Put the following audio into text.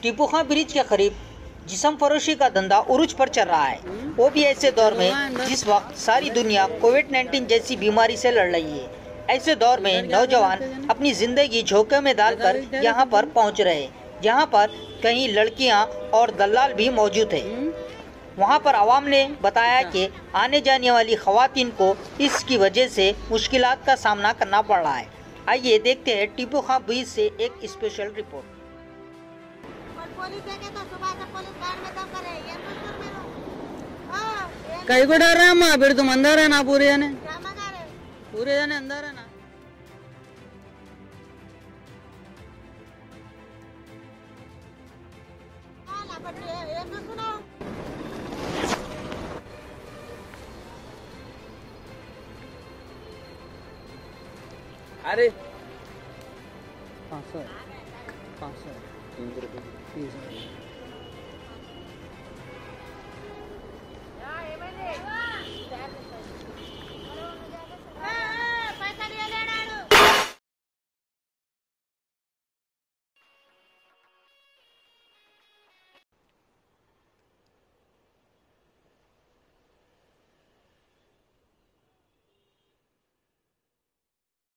टीपू खां bridge के करीब जिस्म फरोशी का धंधा उरूज पर चल रहा है, वो भी ऐसे दौर में जिस वक्त सारी दुनिया कोविड-19 जैसी बीमारी से लड़ रही है। ऐसे दौर में नौजवान अपनी जिंदगी झोंके में डालकर यहाँ पर पहुँच रहे, जहाँ पर कई लड़कियाँ और दलाल भी मौजूद है। वहाँ पर आवाम ने बताया कि आने जाने वाली खवातीन को इसकी वजह से मुश्किलात का सामना करना पड़ रहा है। आइए देखते हैं टीपू खां ब्रिज से एक स्पेशल रिपोर्ट। कहीं को डर रहे हैं फिर तुम अंदर है ना पूरे जने अंदर है ना। अरे 500 500 30 रुपये